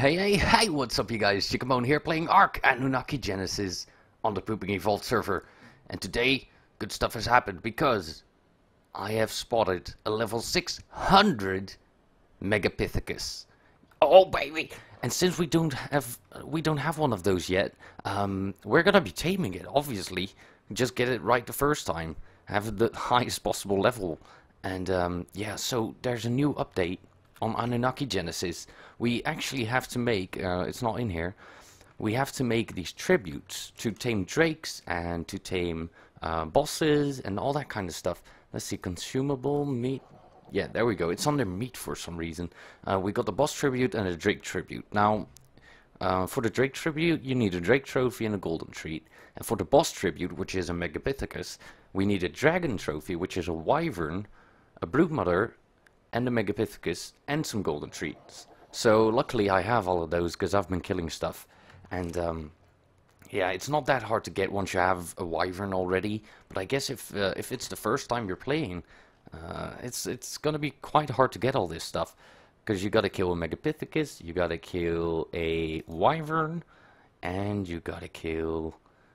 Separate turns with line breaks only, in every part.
Hey, what's up you guys? Chickamone here playing Ark Anunnaki Genesis on the Pooping Evolved server. And today, good stuff has happened because I have spotted a level 600 Megapithecus. Oh baby! And since we don't have one of those yet, we're gonna be taming it, obviously. Just get it right the first time. Have the highest possible level. And yeah, so there's a new update on Anunnaki Genesis. We actually have to make, it's not in here, we have to make these tributes to tame drakes and to tame bosses and all that kind of stuff. Let's see, consumable meat. Yeah, there we go. It's under meat for some reason. We got the boss tribute and a drake tribute. Now, for the drake tribute, you need a drake trophy and a golden treat. And for the boss tribute, which is a Megapithecus, we need a dragon trophy, which is a wyvern, a broodmother, and a Megapithecus, and some golden treats. So luckily I have all of those because I've been killing stuff. And yeah, it's not that hard to get once you have a wyvern already. But I guess if it's the first time you're playing, it's gonna be quite hard to get all this stuff, because you gotta kill a Megapithecus, you gotta kill a wyvern, and you gotta kill...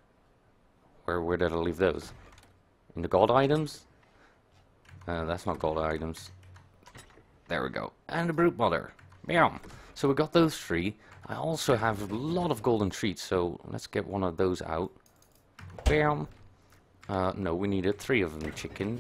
Where did I leave those? In the gold items? That's not gold items. There we go. And the broodmother. Bam! So we got those three. I also have a lot of golden treats, so let's get one of those out. Bam! No, we needed 3 of them, chicken.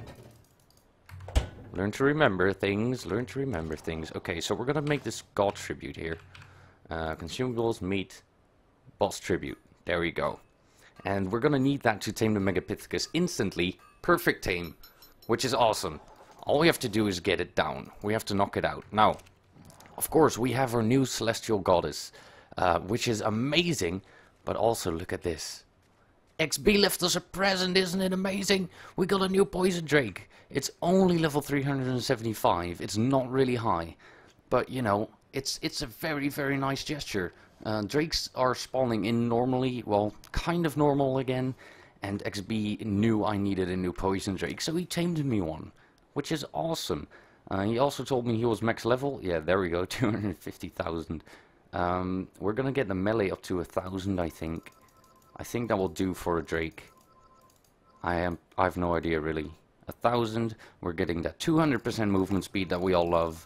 Learn to remember things, learn to remember things. Okay, so we're gonna make this god tribute here. Consumables, meat, boss tribute. There we go. And we're gonna need that to tame the Megapithecus instantly. Perfect tame, which is awesome. All we have to do is get it down. We have to knock it out. Now, of course, we have our new celestial goddess, which is amazing. But also, look at this. XB left us a present, isn't it amazing? We got a new poison drake. It's only level 375. It's not really high. But, you know, it's a very, very nice gesture. Drakes are spawning in normally, well, kind of normal again. And XB knew I needed a new poison drake, so he tamed me one, which is awesome. He also told me he was max level. Yeah, there we go, 250,000. We're gonna get the melee up to 1,000, I think. I think that will do for a drake. I have no idea really. 1,000. We're getting that 200% movement speed that we all love.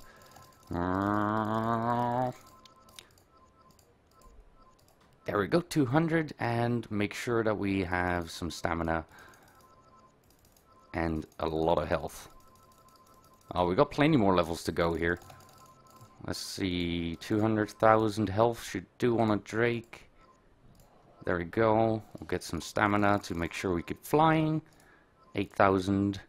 There we go, 200, and make sure that we have some stamina and a lot of health. Oh, we got plenty more levels to go here. Let's see, 200,000 health should do on a drake. There we go. We'll get some stamina to make sure we keep flying. 8,000.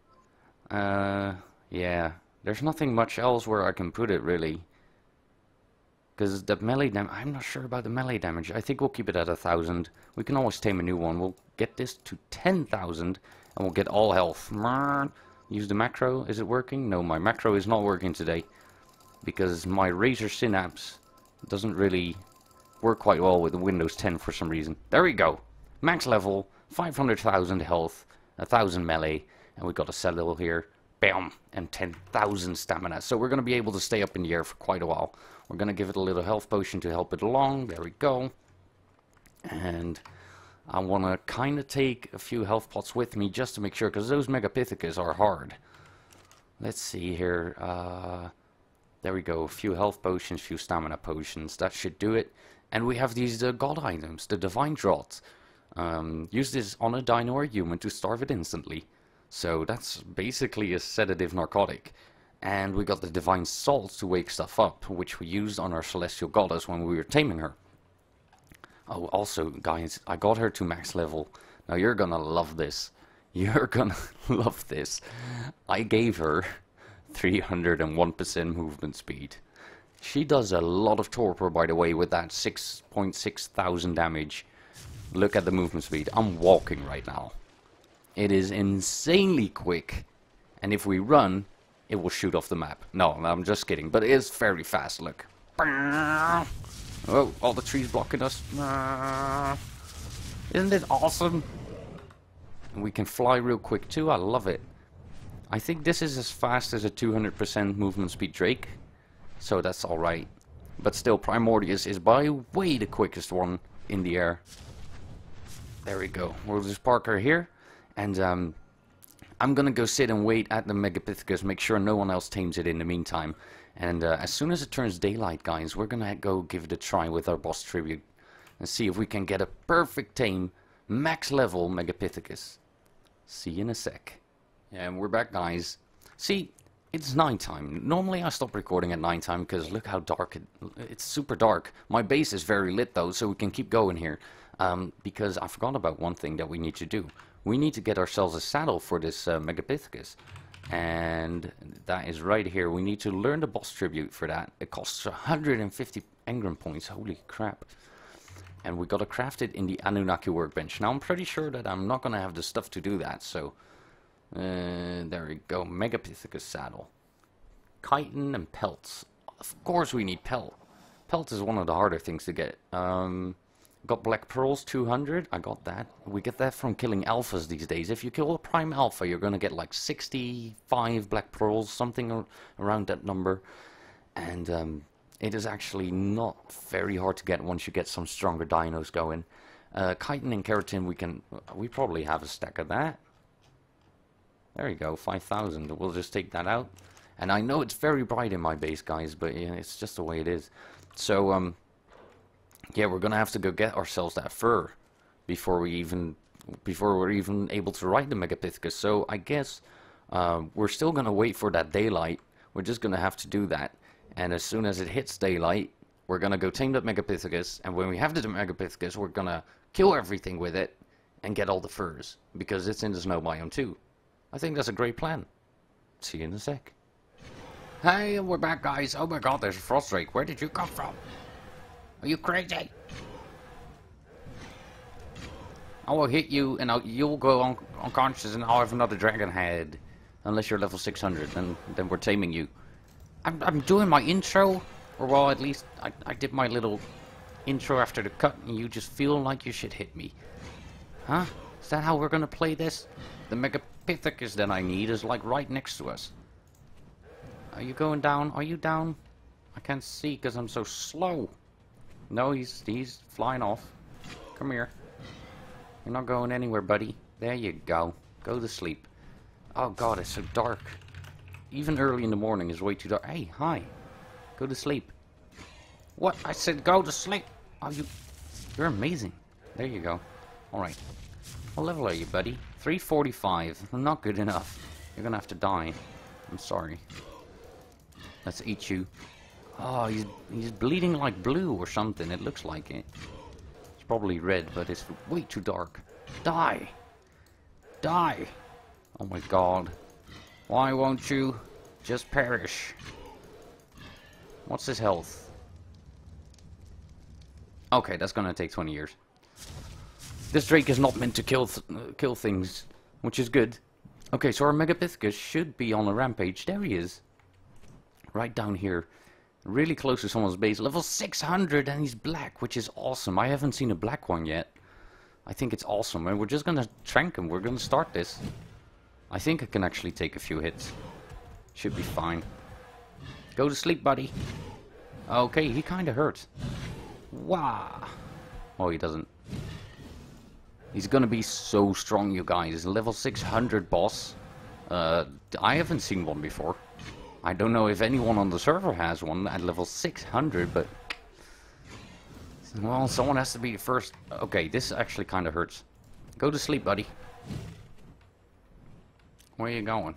Yeah, there's nothing much else where I can put it really. Because the melee damage, I'm not sure about the melee damage. I think we'll keep it at 1,000. We can always tame a new one. We'll get this to 10,000 and we'll get all health. Use the macro. Is it working? No, my macro is not working today. Because my Razer Synapse doesn't really work quite well with the Windows 10 for some reason. There we go. Max level, 500,000 health, 1,000 melee. And we got a saddle here. Bam! And 10,000 stamina. So we're going to be able to stay up in the air for quite a while. We're going to give it a little health potion to help it along. There we go. And I want to kind of take a few health pots with me just to make sure, because those Megapithecus are hard. Let's see here. There we go. A few health potions, few stamina potions. That should do it. And we have these god items, the Divine Draught. Use this on a dino or human to starve it instantly. So that's basically a sedative narcotic. And we got the Divine Salt to wake stuff up, which we used on our Celestial Goddess when we were taming her. Oh, also, guys, I got her to max level. Now, you're gonna love this. You're gonna love this. I gave her 301% movement speed. She does a lot of torpor, by the way, with that 6.6 thousand damage. Look at the movement speed. I'm walking right now. It is insanely quick. And if we run, it will shoot off the map. No, I'm just kidding. But it is very fast, look. Oh, all the trees blocking us. Isn't it awesome? And we can fly real quick too. I love it. I think this is as fast as a 200% movement speed drake. So that's alright. But still, Primordius is by way the quickest one in the air. There we go. We'll just park her here. And I'm gonna go sit and wait at the Megapithecus, make sure no one else tames it in the meantime. And as soon as it turns daylight, guys, we're gonna go give it a try with our boss tribute. And see if we can get a perfect tame, max level Megapithecus. See you in a sec. And we're back, guys. See, it's nighttime. Normally I stop recording at nighttime because look how dark it's super dark. My base is very lit though, so we can keep going here. Because I forgot about one thing that we need to do. We need to get ourselves a saddle for this Megapithecus. And that is right here. We need to learn the boss tribute for that. It costs 150 engram points. Holy crap. And we gotta craft it in the Anunnaki workbench. Now I'm pretty sure that I'm not gonna have the stuff to do that, so there we go. Megapithecus saddle. Chitin and pelts. Of course we need pelt. Pelt is one of the harder things to get. Got black pearls 200. I got that. We get that from killing alphas these days. If you kill a prime alpha, you're gonna get like 65 black pearls, something around that number. And it is actually not very hard to get once you get some stronger dinos going. Chitin and keratin, we probably have a stack of that. There you go, 5,000. We'll just take that out. And I know it's very bright in my base, guys, but yeah, it's just the way it is. So, yeah, we're gonna have to go get ourselves that fur before we're even able to ride the Megapithecus. So I guess we're still gonna wait for that daylight. We're just gonna have to do that. And as soon as it hits daylight, we're gonna go tame that Megapithecus. And when we have the Megapithecus, we're gonna kill everything with it and get all the furs because it's in the snow biome too. I think that's a great plan. See you in a sec. Hey, we're back, guys. Oh my god, there's a Frostdrake. Where did you come from? Are you crazy? I will hit you and you'll go unconscious and I'll have another dragon head. Unless you're level 600, then we're taming you. I'm doing my intro, or well, at least I did my little intro after the cut and you just feel like you should hit me. Huh? Is that how we're gonna play this? The Megapithecus that I need is like right next to us. Are you going down? Are you down? I can't see because I'm so slow. No, he's flying off. Come here. You're not going anywhere, buddy. There you go. Go to sleep. Oh god, it's so dark. Even early in the morning is way too dark. Hey, hi. Go to sleep. What? I said go to sleep. Oh, you're amazing. There you go. Alright. What level are you, buddy? 345. Not good enough. You're gonna have to die. I'm sorry. Let's eat you. Oh, he's bleeding like blue or something. It looks like it. It's probably red, but it's way too dark. Die! Die! Oh my god. Why won't you just perish? What's his health? Okay, that's gonna take 20 years. This Drake is not meant to kill things, which is good. Okay, so our Megapithecus should be on a rampage. There he is. Right down here. Really close to someone's base. Level 600 and he's black, which is awesome. I haven't seen a black one yet. I think it's awesome. And we're just gonna trank him. We're gonna start this. I think I can actually take a few hits. Should be fine. Go to sleep, buddy. Okay, he kinda hurts. Wow. Oh, he doesn't. He's gonna be so strong, you guys. Level 600 boss. I haven't seen one before. I don't know if anyone on the server has one at level 600, but... well, someone has to be the first. Okay, this actually kinda hurts. Go to sleep, buddy. Where are you going?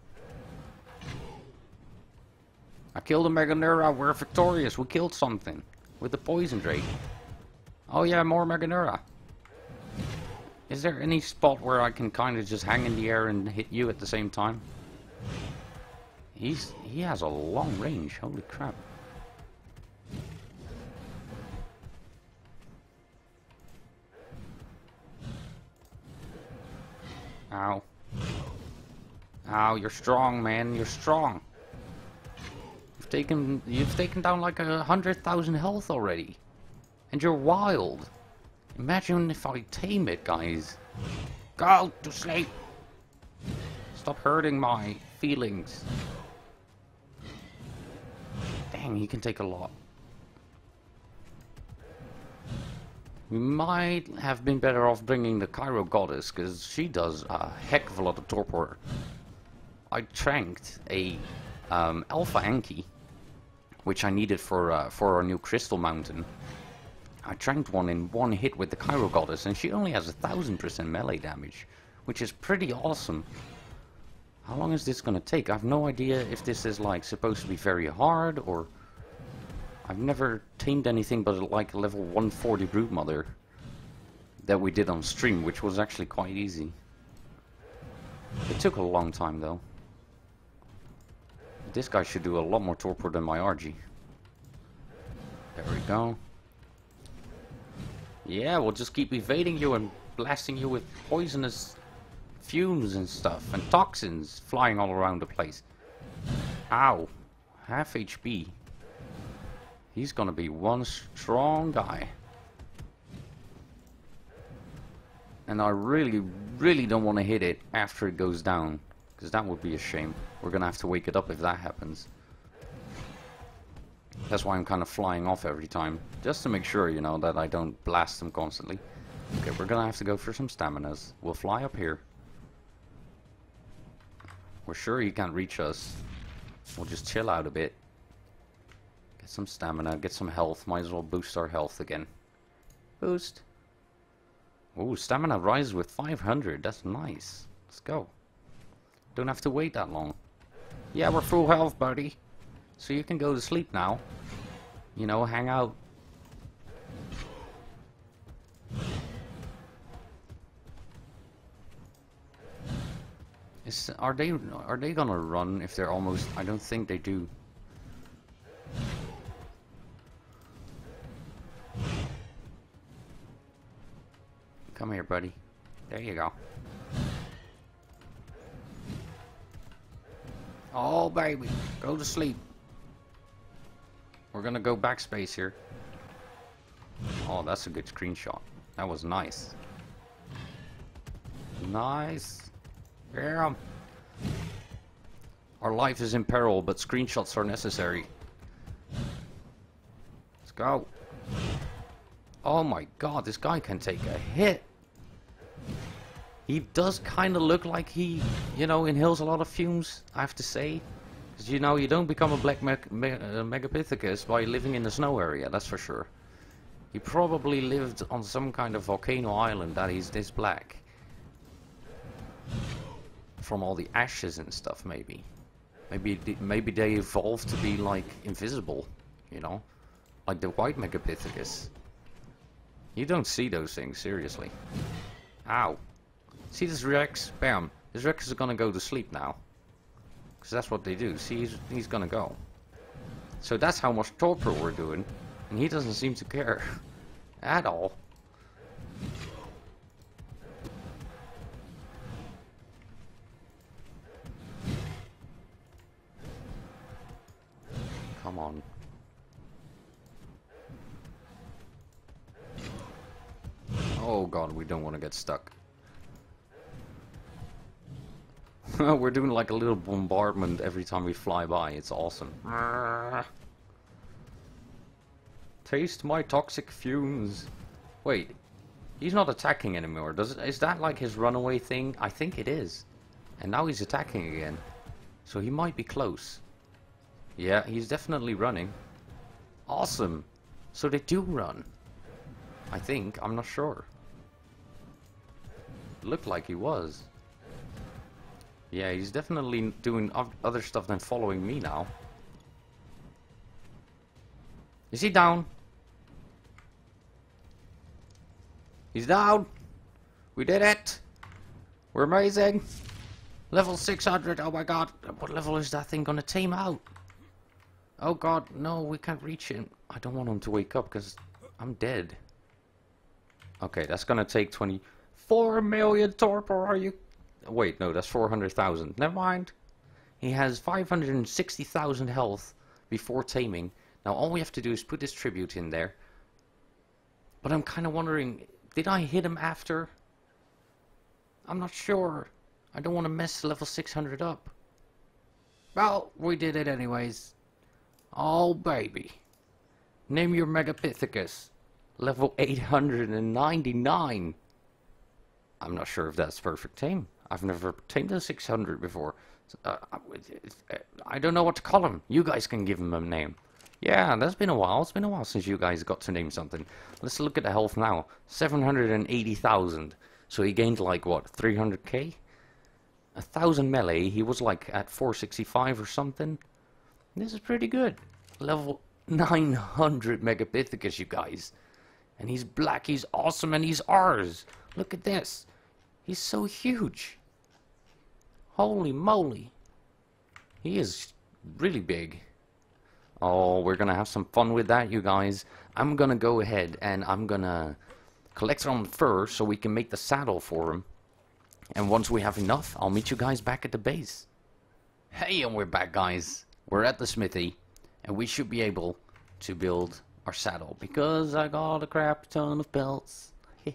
I killed a Meganeura. We're victorious. We killed something. With the Poison Drake. Oh yeah, more Meganeura. Is there any spot where I can kind of just hang in the air and hit you at the same time? He has a long range. Holy crap. Ow. Ow, you're strong, man. You're strong. You've taken down like 100,000 health already. And you're wild. Imagine if I tame it, guys. Go to sleep. Stop hurting my feelings. Dang, he can take a lot. We might have been better off bringing the Cairo Goddess, because she does a heck of a lot of torpor. I tranked a Alpha Anki, which I needed for our new Crystal Mountain. I tranked one in one hit with the Cairo Goddess, and she only has 1000% melee damage, which is pretty awesome. How long is this gonna take? I have no idea if this is like supposed to be very hard, or I've never tamed anything but like a level 140 Broodmother that we did on stream, which was actually quite easy. It took a long time though. This guy should do a lot more torpor than my RG. There we go. Yeah, we'll just keep evading you and blasting you with poisonous fumes and stuff, and toxins flying all around the place. Ow. Half HP. He's gonna be one strong guy. And I really don't want to hit it after it goes down, because that would be a shame. We're gonna have to wake it up if that happens. That's why I'm kind of flying off every time, just to make sure, you know, that I don't blast them constantly. Okay, we're gonna have to go for some staminas. We'll fly up here. We're sure he can't reach us. We'll just chill out a bit. Get some stamina, get some health. Might as well boost our health again. Boost. Ooh, stamina rises with 500. That's nice. Let's go. Don't have to wait that long. Yeah, we're full health, buddy. So you can go to sleep now. You know, hang out. Are they gonna run if they're almost? I don't think they do. Come here, buddy. There you go. Oh, baby. Go to sleep. We're gonna go backspace here. Oh, that's a good screenshot. That was nice. Nice. Yeah. Our life is in peril, but screenshots are necessary. Let's go. Oh my god, this guy can take a hit. He does kind of look like he, you know, inhales a lot of fumes, I have to say. Because, you know, you don't become a black Megapithecus by living in the snow area, that's for sure. He probably lived on some kind of volcano island that he's this black. From all the ashes and stuff, maybe. Maybe they evolved to be, like, invisible, you know? Like the white Megapithecus. You don't see those things, seriously. Ow. See this Rex? Bam. This Rex is gonna go to sleep now. Because that's what they do. See, he's gonna go. So that's how much torpor we're doing. And he doesn't seem to care. At all. Come on. Oh god, we don't want to get stuck. We're doing like a little bombardment every time we fly by. It's awesome. Taste my toxic fumes. Wait, he's not attacking anymore. Is that like his runaway thing? I think it is. And now he's attacking again. So he might be close. Yeah, he's definitely running. Awesome. So they do run. I think. I'm not sure. Looked like he was. Yeah, he's definitely doing other stuff than following me now. Is he down? He's down! We did it! We're amazing! Level 600, oh my god! What level is that thing gonna tame out? Oh god, no, we can't reach him. I don't want him to wake up because I'm dead. Okay, that's gonna take 24 million torpor, are you... Wait, no, that's 400,000. Never mind. He has 560,000 health before taming. Now all we have to do is put this tribute in there. But I'm kind of wondering, did I hit him after? I'm not sure. I don't want to mess level 600 up. Well, we did it anyways. Oh baby. Name your Megapithecus. level 899. I'm not sure if that's perfect tame. I've never tamed a 600 before. I don't know what to call him. You guys can give him a name. Yeah, that's been a while. It's been a while since you guys got to name something. Let's look at the health now. 780,000. So he gained like what, 300k? 1,000 melee. He was like at 465 or something. This is pretty good. Level 900 Megapithecus, you guys. And he's black, he's awesome, and he's ours. Look at this. He's so huge. Holy moly. He is really big. Oh, we're gonna have some fun with that, you guys. I'm gonna go ahead and I'm gonna collect some fur so we can make the saddle for him. And once we have enough, I'll meet you guys back at the base. Hey, and we're back, guys. We're at the smithy, and we should be able to build our saddle because I got a crap ton of pelts.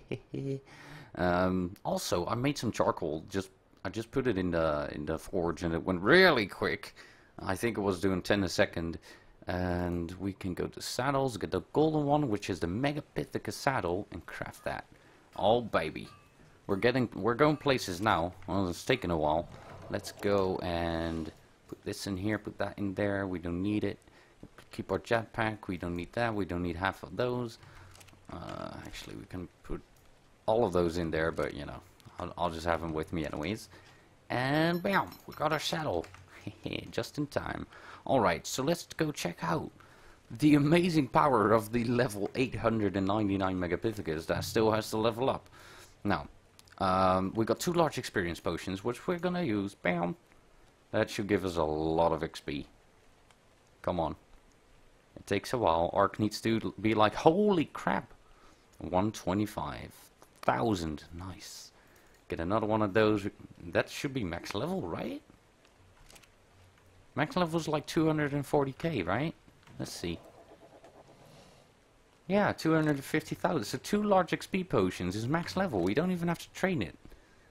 Also, I made some charcoal. I just put it in the forge, and it went really quick. I think it was doing 10 a second. And we can go to saddles, get the golden one, which is the Megapithecus saddle, and craft that. Oh baby, we're going places now. Well, it's taken a while. Let's go and put this in here, put that in there. We don't need it. Keep our jetpack. We don't need that. We don't need half of those. Actually, we can put all of those in there, but you know, I'll just have them with me anyways. And bam, we got our saddle. Just in time. Alright, so let's go check out the amazing power of the level 899 Megapithecus that still has to level up. Now, we got 2 large experience potions, which we're gonna use. Bam! That should give us a lot of XP. Come on. It takes a while. Ark needs to be like, holy crap! 125,000. Nice. Get another one of those. That should be max level, right? Max level is like 240k, right? Let's see. Yeah, 250,000. So 2 large XP potions is max level. We don't even have to train it.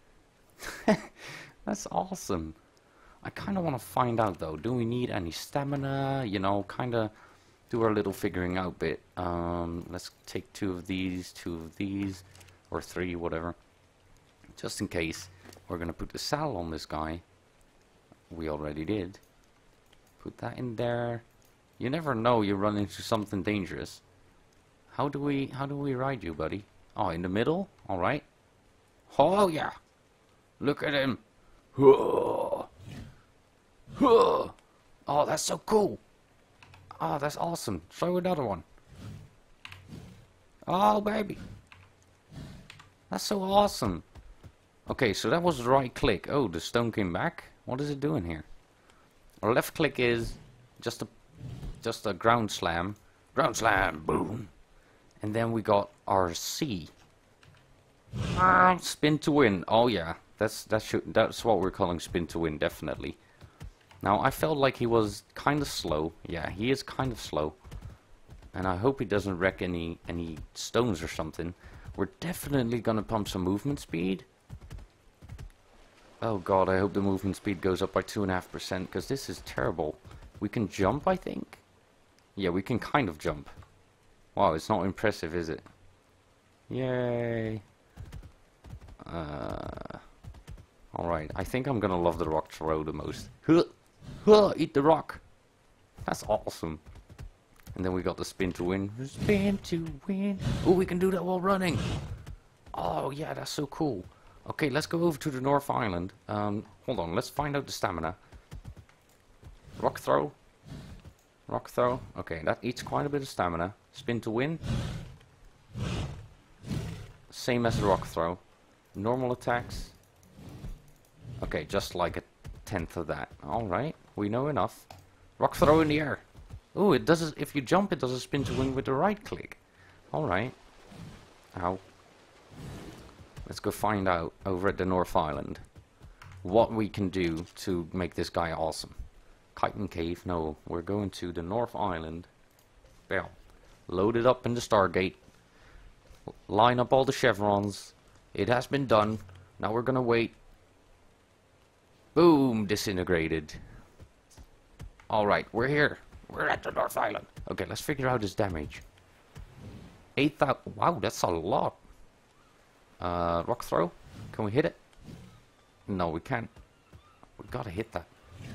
That's awesome. I kind of want to find out though. Do we need any stamina? You know, kind of do our little figuring out bit. Let's take 2 of these, or 3, whatever. Just in case. We're going to put the saddle on this guy. We already did. Put that in there. You never know, you run into something dangerous. How do we ride you, buddy? Oh, in the middle? Alright. Oh yeah. Look at him. Oh, that's so cool. Oh, that's awesome. Show another one. Oh baby. That's so awesome. Okay, so that was the right click. Oh, the stone came back. What is it doing here? Our left click is just a ground slam. Ground slam, boom. And then we got our C. Spin to win. Oh yeah, that's what we're calling spin to win, definitely. Now I felt like he was kind of slow. Yeah, he is kind of slow. And I hope he doesn't wreck any stones or something. We're definitely gonna pump some movement speed. Oh god, I hope the movement speed goes up by 2.5%, because this is terrible. We can jump, I think? Yeah, we can kind of jump. Wow, it's not impressive, is it? Yay. Alright, I think I'm gonna love the rock throw the most. Eat the rock! That's awesome. And then we got the spin to win. Spin to win. Oh, we can do that while running. Oh yeah, that's so cool. Okay, let's go over to the North Island. Hold on, let's find out the stamina. Rock throw. Rock throw. Okay, that eats quite a bit of stamina. Spin to win. Same as the rock throw. Normal attacks. Okay, just like a 10th of that. Alright, we know enough. Rock throw in the air. Ooh, it does. If you jump, it does a spin to win with the right click. Alright. Ow. Let's go find out over at the North Island what we can do to make this guy awesome. Chitin Cave, no, we're going to the North Island. Bam. Load it up in the Stargate. Line up all the chevrons. It has been done. Now we're gonna wait. Boom, disintegrated. Alright, we're here. We're at the North Island. Okay, let's figure out his damage. 8,000. Wow, that's a lot. Rock throw. Can we hit it? No, we can't. We gotta hit that.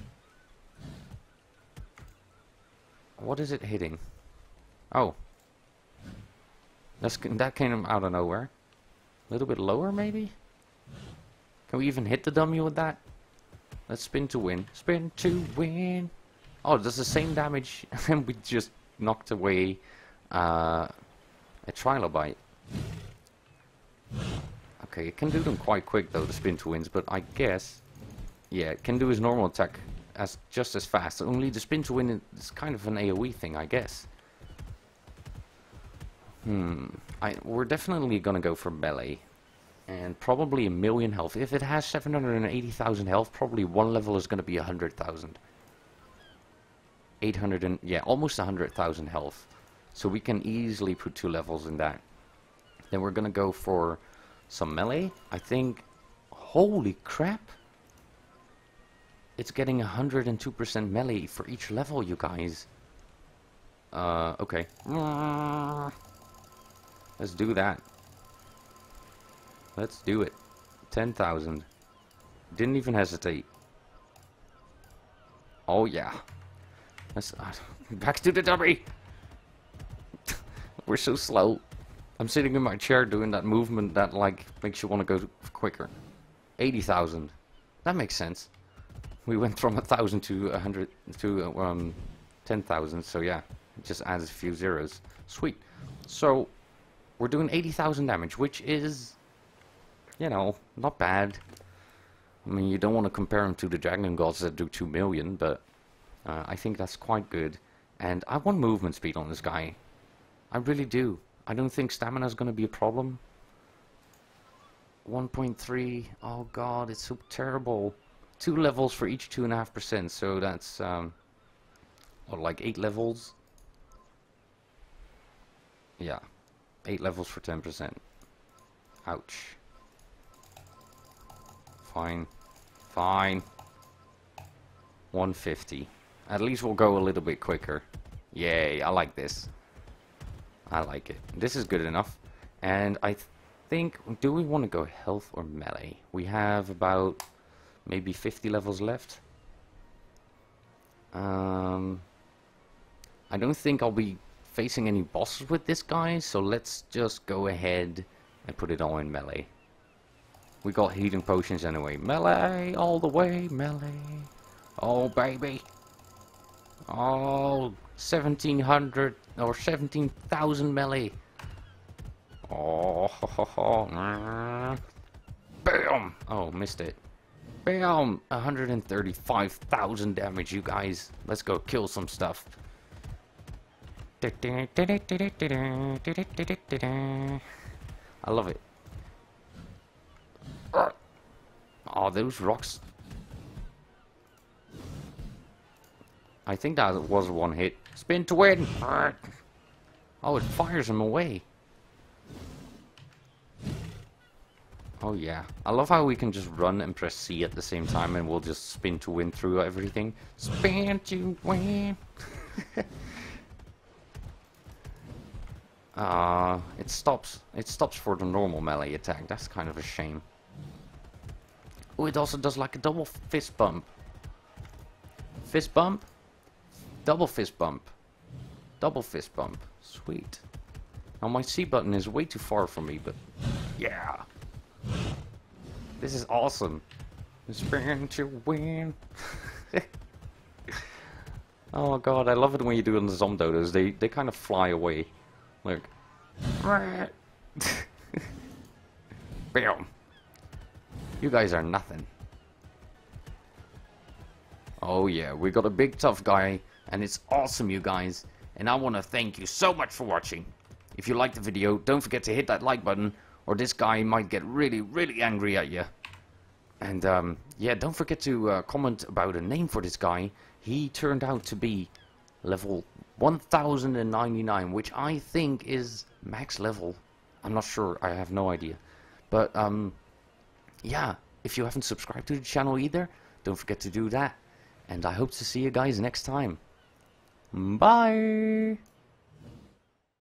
What is it hitting? Oh. That came out of nowhere. A little bit lower, maybe? Can we even hit the dummy with that? Let's spin to win. Spin to win. Oh, it does the same damage. And we just knocked away a trilobite. Okay, it can do them quite quick though, the spin to wins, but I guess... Yeah, it can do his normal attack just as fast. Only the spin to win is kind of an AoE thing, I guess. We're definitely gonna go for melee. And probably 1,000,000 health. If it has 780,000 health, probably one level is gonna be 100,000. 800 and... yeah, almost 100,000 health. So we can easily put 2 levels in that. Then we're gonna go for some melee. I think... Holy crap! It's getting 102% melee for each level, you guys. Okay. Let's do that. Let's do it. 10,000. Didn't even hesitate. Oh yeah. Let's back to the dummy. We're so slow. I'm sitting in my chair doing that movement that like makes you want to go quicker. 80,000. That makes sense. We went from 1,000 to 100 to 10,000. So yeah, it just adds a few zeros. Sweet. So we're doing 80,000 damage, which is, you know, not bad. I mean, you don't want to compare them to the Dragon Gods that do 2 million, but I think that's quite good. And I want movement speed on this guy. I really do. I don't think stamina is going to be a problem. 1.3. Oh god, it's so terrible. 2 levels for each 2.5%, so that's what, like 8 levels? Yeah, 8 levels for 10%. Ouch. Fine. Fine. 150. At least we'll go a little bit quicker. Yay, I like this. I like it. This is good enough. And I think, do we want to go health or melee? We have about maybe 50 levels left. I don't think I'll be facing any bosses with this guy, so let's just go ahead and put it all in melee. We got healing potions anyway. Melee all the way, melee. Oh baby. Oh, 1,700 or 17,000 melee. Oh, ho, ho, ho. Bam! Oh, missed it. Bam! 135,000 damage, you guys. Let's go kill some stuff. I love it. Oh, those rocks. I think that was one hit. Spin to win! Oh, it fires him away. Oh yeah. I love how we can just run and press C at the same time and we'll just spin to win through everything. Spin to win! It stops. It stops for the normal melee attack. That's kind of a shame. Oh, it also does like a double fist bump. Fist bump? Double fist bump. Double fist bump. Sweet. Now my C button is way too far from me, but yeah. This is awesome. Spin to win. Oh god, I love it when you do it on the Zomdodos. They kind of fly away. Look. Bam. You guys are nothing. Oh yeah, we got a big tough guy, and it's awesome, you guys. And I want to thank you so much for watching. If you liked the video, don't forget to hit that like button, or this guy might get really, really angry at you. And yeah, don't forget to comment about a name for this guy. He turned out to be level 1099, which I think is max level. I'm not sure, I have no idea. But yeah, if you haven't subscribed to the channel either, don't forget to do that. And I hope to see you guys next time. Bye!